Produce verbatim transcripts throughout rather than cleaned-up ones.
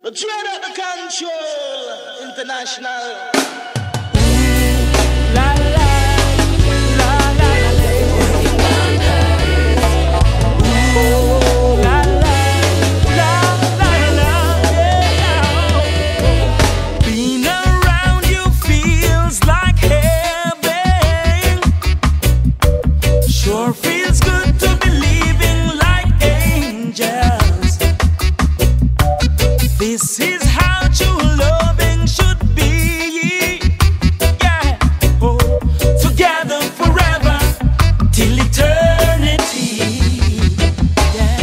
Dread at the control, international. La la la la la. Ooh, la la la la la. Being around you feels like heaven. Sure feels good to be living like angels. This is how true loving should be. Yeah, oh, together forever till eternity. Yeah,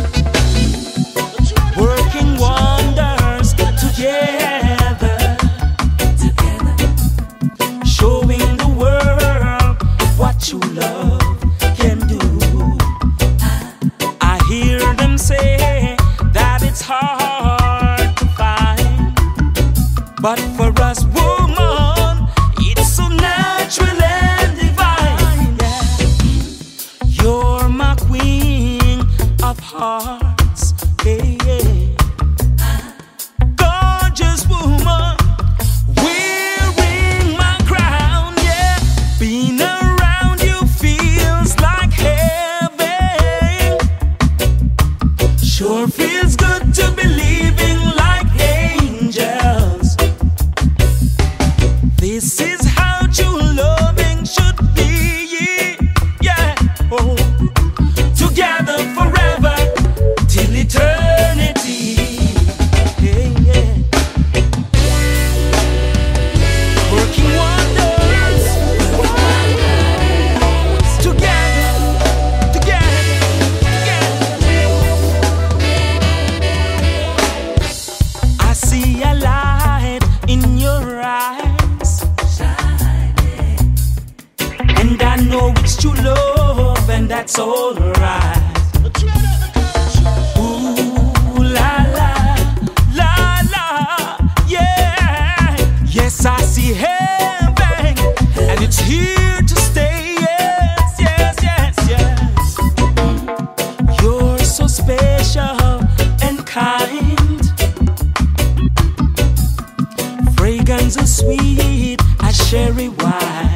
working wonders together, showing the world what true love can do. I hear them say that it's hard, but for us woman, it's so natural and divine. Yeah. You're my queen of hearts. Hey, yeah. Gorgeous woman, wearing my crown. Yeah. Being around you feels like heaven. Sure feels good to be living like angels. This is how true loving should be. Yeah, oh, together forever till eternity. Yeah, yeah. Working wonders together, together, together. I see a light in your eyes, and I know it's true love, and that's alright. Ooh, la la, la la, yeah. Yes, I see heaven, and it's here to stay. Yes, yes, yes, yes. You're so special and kind, fragrance as sweet as cherry wine.